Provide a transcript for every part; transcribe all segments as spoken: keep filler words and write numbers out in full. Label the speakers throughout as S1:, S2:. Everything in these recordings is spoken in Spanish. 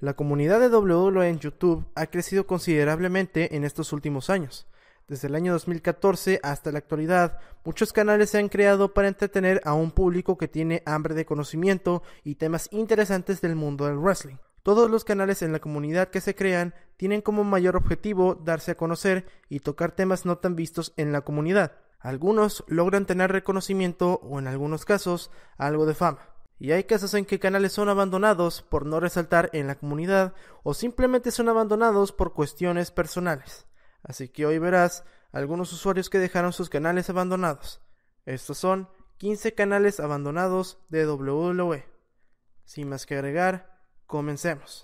S1: La comunidad de doble u doble u E en YouTube ha crecido considerablemente en estos últimos años. Desde el año dos mil catorce hasta la actualidad, muchos canales se han creado para entretener a un público que tiene hambre de conocimiento y temas interesantes del mundo del wrestling. Todos los canales en la comunidad que se crean tienen como mayor objetivo darse a conocer y tocar temas no tan vistos en la comunidad. Algunos logran tener reconocimiento o en algunos casos algo de fama. Y hay casos en que canales son abandonados por no resaltar en la comunidad o simplemente son abandonados por cuestiones personales. Así que hoy verás algunos usuarios que dejaron sus canales abandonados. Estos son quince canales abandonados de doble u doble u E. Sin más que agregar, comencemos.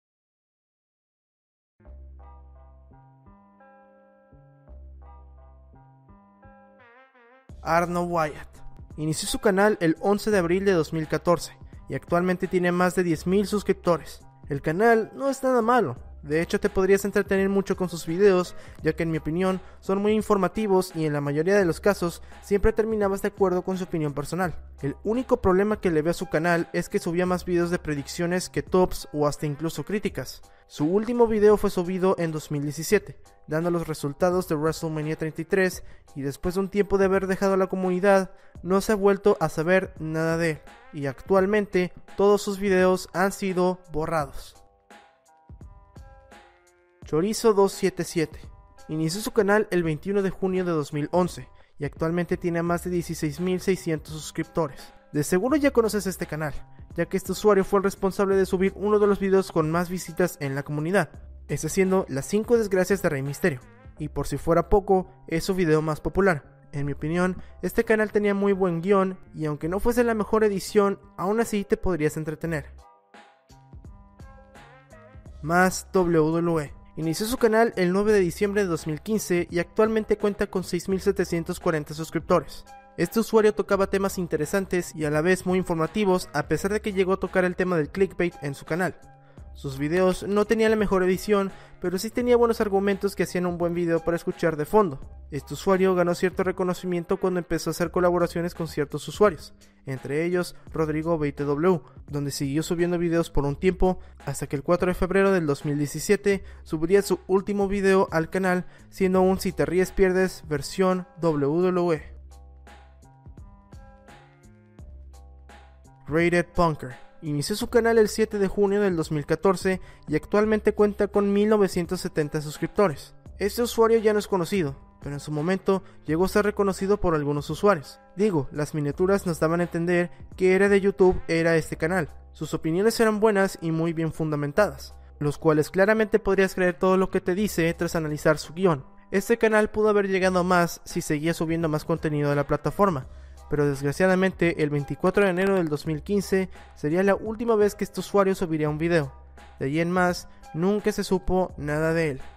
S1: Arnold Wyatt inició su canal el once de abril de dos mil catorce y actualmente tiene más de diez mil suscriptores. El canal no es nada malo, de hecho te podrías entretener mucho con sus videos, ya que en mi opinión son muy informativos y en la mayoría de los casos siempre terminabas de acuerdo con su opinión personal. El único problema que le veo a su canal es que subía más videos de predicciones que tops o hasta incluso críticas. Su último video fue subido en dos mil diecisiete, dando los resultados de WrestleMania treinta y tres, y después de un tiempo de haber dejado la comunidad, no se ha vuelto a saber nada de él, y actualmente todos sus videos han sido borrados. Chorizo doscientos setenta y siete inició su canal el veintiuno de junio de dos mil once, y actualmente tiene más de dieciséis mil seiscientos suscriptores. De seguro ya conoces este canal, ya que este usuario fue el responsable de subir uno de los videos con más visitas en la comunidad, ese siendo las cinco desgracias de Rey Mysterio, y por si fuera poco, es su video más popular. En mi opinión, este canal tenía muy buen guión, y aunque no fuese la mejor edición, aún así te podrías entretener. Más doble u doble u E inició su canal el nueve de diciembre de dos mil quince y actualmente cuenta con seis mil setecientos cuarenta suscriptores. Este usuario tocaba temas interesantes y a la vez muy informativos, a pesar de que llegó a tocar el tema del clickbait en su canal. Sus videos no tenían la mejor edición, pero sí tenía buenos argumentos que hacían un buen video para escuchar de fondo. Este usuario ganó cierto reconocimiento cuando empezó a hacer colaboraciones con ciertos usuarios, entre ellos Rodrigo veinte W, donde siguió subiendo videos por un tiempo, hasta que el cuatro de febrero del dos mil diecisiete subiría su último video al canal, siendo un Si te ríes pierdes versión doble u doble u E. Rated Punker inició su canal el siete de junio del dos mil catorce y actualmente cuenta con mil novecientos setenta suscriptores. Este usuario ya no es conocido, pero en su momento llegó a ser reconocido por algunos usuarios. Digo, las miniaturas nos daban a entender que era de YouTube era este canal. Sus opiniones eran buenas y muy bien fundamentadas, los cuales claramente podrías creer todo lo que te dice tras analizar su guión. Este canal pudo haber llegado a más si seguía subiendo más contenido de la plataforma, pero desgraciadamente el veinticuatro de enero del dos mil quince sería la última vez que este usuario subiría un video. De ahí en más, nunca se supo nada de él.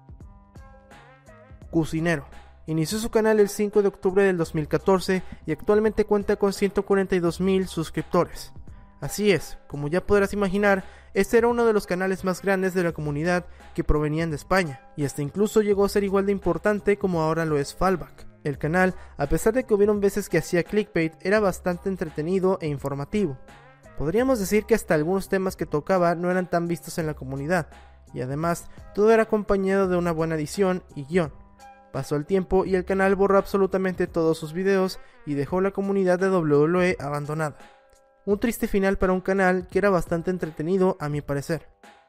S1: Cucinero inició su canal el cinco de octubre del dos mil catorce y actualmente cuenta con ciento cuarenta y dos mil suscriptores. Así es, como ya podrás imaginar, este era uno de los canales más grandes de la comunidad que provenían de España, y hasta incluso llegó a ser igual de importante como ahora lo es Fallback. El canal, a pesar de que hubieron veces que hacía clickbait, era bastante entretenido e informativo. Podríamos decir que hasta algunos temas que tocaba no eran tan vistos en la comunidad, y además todo era acompañado de una buena edición y guión. Pasó el tiempo y el canal borró absolutamente todos sus videos y dejó la comunidad de doble u doble u E abandonada. Un triste final para un canal que era bastante entretenido a mi parecer.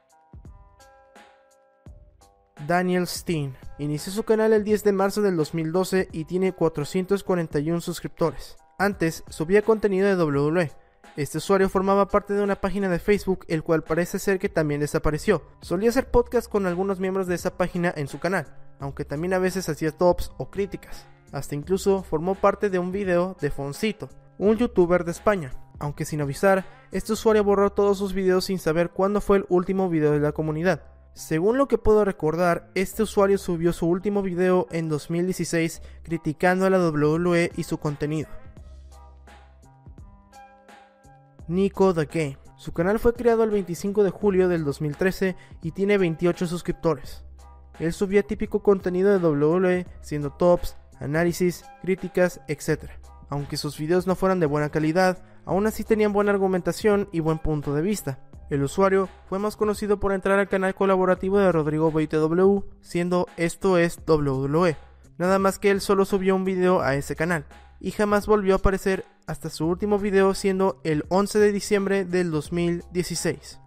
S1: Daniel Steen inició su canal el diez de marzo del dos mil doce y tiene cuatrocientos cuarenta y uno suscriptores. Antes subía contenido de doble u doble u E. Este usuario formaba parte de una página de Facebook, el cual parece ser que también desapareció. Solía hacer podcast con algunos miembros de esa página en su canal, aunque también a veces hacía tops o críticas. Hasta incluso formó parte de un video de Foncito, un youtuber de España. Aunque sin avisar, este usuario borró todos sus videos sin saber cuándo fue el último video de la comunidad. Según lo que puedo recordar, este usuario subió su último video en dos mil dieciséis criticando a la doble u doble u E y su contenido. Nico the Game. Su canal fue creado el veinticinco de julio del dos mil trece y tiene veintiocho suscriptores. Él subía típico contenido de doble u doble u E, siendo tops, análisis, críticas, etcétera. Aunque sus videos no fueran de buena calidad, aún así tenían buena argumentación y buen punto de vista. El usuario fue más conocido por entrar al canal colaborativo de Rodrigo veinte W, siendo Esto es W W E. Nada más que él solo subió un video a ese canal, y jamás volvió a aparecer hasta su último video, siendo el once de diciembre del dos mil dieciséis.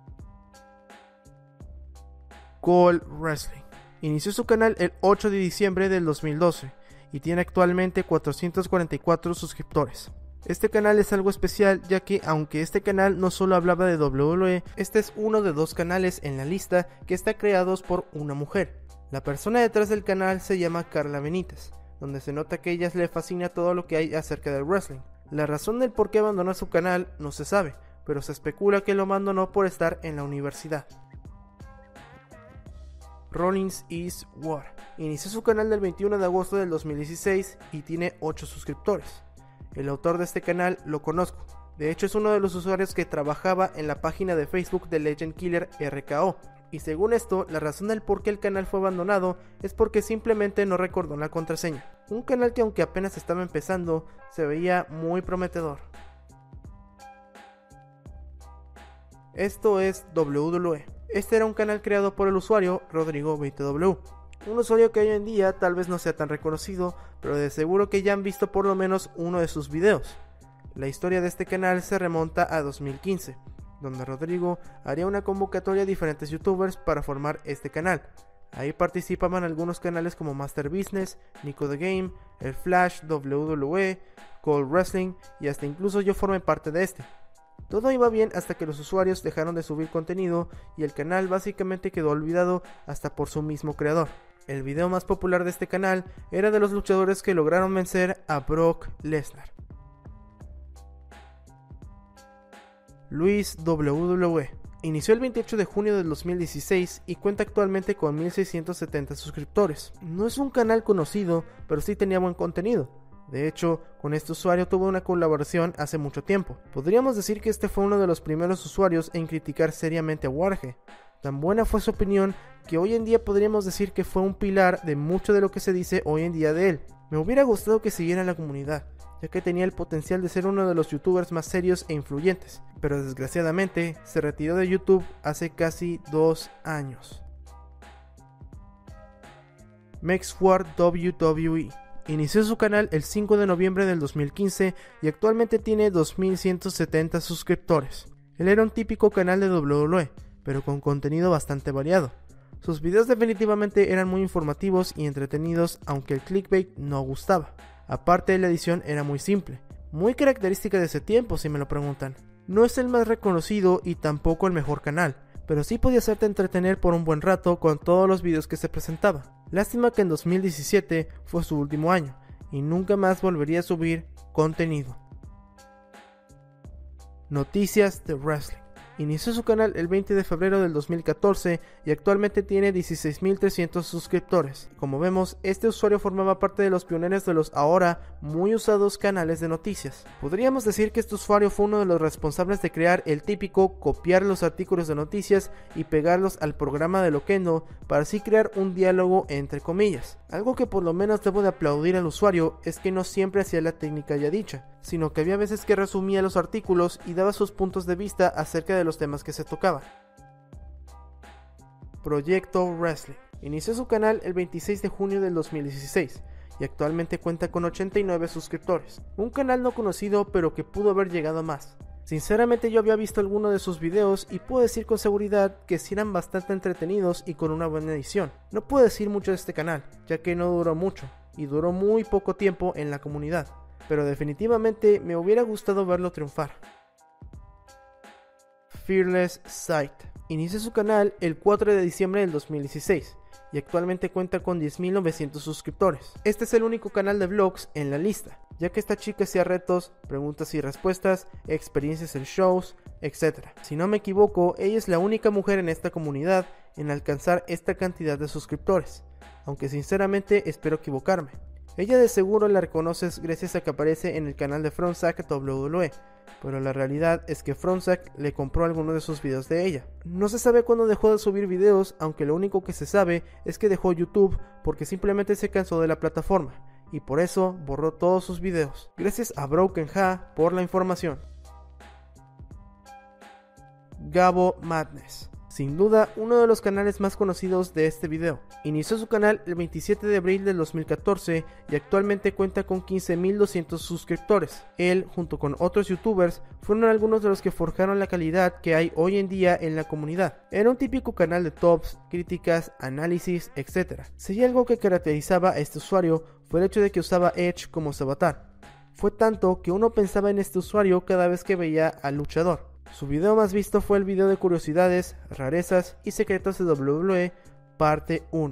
S1: Cole Wrestling. Inició su canal el ocho de diciembre del dos mil doce, y tiene actualmente cuatrocientos cuarenta y cuatro suscriptores. Este canal es algo especial, ya que aunque este canal no solo hablaba de W W E, este es uno de dos canales en la lista que está creados por una mujer. La persona detrás del canal se llama Carla Benítez, donde se nota que a ella le fascina todo lo que hay acerca del wrestling. La razón del por qué abandonó su canal no se sabe, pero se especula que lo abandonó por estar en la universidad. Rollins is War. Inició su canal el veintiuno de agosto del dos mil dieciséis y tiene ocho suscriptores. El autor de este canal lo conozco, de hecho es uno de los usuarios que trabajaba en la página de Facebook de Legend Killer R K O, y según esto, la razón del por qué el canal fue abandonado es porque simplemente no recordó la contraseña. Un canal que aunque apenas estaba empezando, se veía muy prometedor. Esto es W W E. Este era un canal creado por el usuario Rodrigo veinte W. Un usuario que hoy en día tal vez no sea tan reconocido, pero de seguro que ya han visto por lo menos uno de sus videos. La historia de este canal se remonta a dos mil quince, donde Rodrigo haría una convocatoria a diferentes youtubers para formar este canal. Ahí participaban algunos canales como Master Business, Nico The Game, El Flash, W W E, Cole Wrestling y hasta incluso yo formé parte de este. Todo iba bien hasta que los usuarios dejaron de subir contenido y el canal básicamente quedó olvidado hasta por su mismo creador. El video más popular de este canal era de los luchadores que lograron vencer a Brock Lesnar. Luis W W E. Inició el veintiocho de junio del dos mil dieciséis y cuenta actualmente con mil seiscientos setenta suscriptores. No es un canal conocido, pero sí tenía buen contenido. De hecho, con este usuario tuvo una colaboración hace mucho tiempo. Podríamos decir que este fue uno de los primeros usuarios en criticar seriamente a Warge. Tan buena fue su opinión que hoy en día podríamos decir que fue un pilar de mucho de lo que se dice hoy en día de él. Me hubiera gustado que siguiera en la comunidad, ya que tenía el potencial de ser uno de los youtubers más serios e influyentes, pero desgraciadamente se retiró de YouTube hace casi dos años. Mexwar W W E. Inició su canal el cinco de noviembre del dos mil quince y actualmente tiene dos mil ciento setenta suscriptores. Él era un típico canal de W W E, pero con contenido bastante variado. Sus videos definitivamente eran muy informativos y entretenidos, aunque el clickbait no gustaba. Aparte, la edición era muy simple, muy característica de ese tiempo si me lo preguntan. No es el más reconocido y tampoco el mejor canal, pero sí podía hacerte entretener por un buen rato con todos los videos que se presentaba. Lástima que en dos mil diecisiete fue su último año y nunca más volvería a subir contenido. Noticias de Wrestling. Inició su canal el veinte de febrero del dos mil catorce y actualmente tiene dieciséis mil trescientos suscriptores. Como vemos, este usuario formaba parte de los pioneros de los ahora muy usados canales de noticias. Podríamos decir que este usuario fue uno de los responsables de crear el típico copiar los artículos de noticias y pegarlos al programa de Loquendo para así crear un diálogo entre comillas. Algo que por lo menos debo de aplaudir al usuario es que no siempre hacía la técnica ya dicha, sino que había veces que resumía los artículos y daba sus puntos de vista acerca de los temas que se tocaban. Proyecto Wrestling. Inició su canal el veintiséis de junio del dos mil dieciséis y actualmente cuenta con ochenta y nueve suscriptores. Un canal no conocido, pero que pudo haber llegado a más. Sinceramente yo había visto alguno de sus videos y puedo decir con seguridad que sí eran bastante entretenidos y con una buena edición. No puedo decir mucho de este canal, ya que no duró mucho y duró muy poco tiempo en la comunidad, pero definitivamente me hubiera gustado verlo triunfar. Fearless Sight. Inició su canal el cuatro de diciembre del dos mil dieciséis y actualmente cuenta con diez mil novecientos suscriptores. Este es el único canal de vlogs en la lista, ya que esta chica hacía retos, preguntas y respuestas, experiencias en shows, etcétera. Si no me equivoco, ella es la única mujer en esta comunidad en alcanzar esta cantidad de suscriptores, aunque sinceramente espero equivocarme. Ella de seguro la reconoces gracias a que aparece en el canal de Frontsack W W E, pero la realidad es que Frontsack le compró algunos de sus videos de ella. No se sabe cuándo dejó de subir videos, aunque lo único que se sabe es que dejó YouTube porque simplemente se cansó de la plataforma y por eso borró todos sus videos. Gracias a Broken Ha por la información. Gabo Madness. Sin duda, uno de los canales más conocidos de este video. Inició su canal el veintisiete de abril del dos mil catorce y actualmente cuenta con quince mil doscientos suscriptores. Él, junto con otros youtubers, fueron algunos de los que forjaron la calidad que hay hoy en día en la comunidad. Era un típico canal de tops, críticas, análisis, etcétera. Si algo que caracterizaba a este usuario fue el hecho de que usaba Edge como su avatar. Fue tanto que uno pensaba en este usuario cada vez que veía al luchador. Su video más visto fue el video de curiosidades, rarezas y secretos de doble u doble u E parte uno.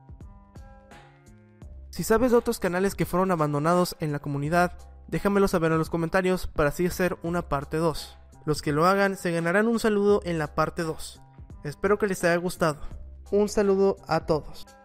S1: Si sabes de otros canales que fueron abandonados en la comunidad, déjamelo saber en los comentarios para así hacer una parte dos. Los que lo hagan se ganarán un saludo en la parte dos. Espero que les haya gustado. Un saludo a todos.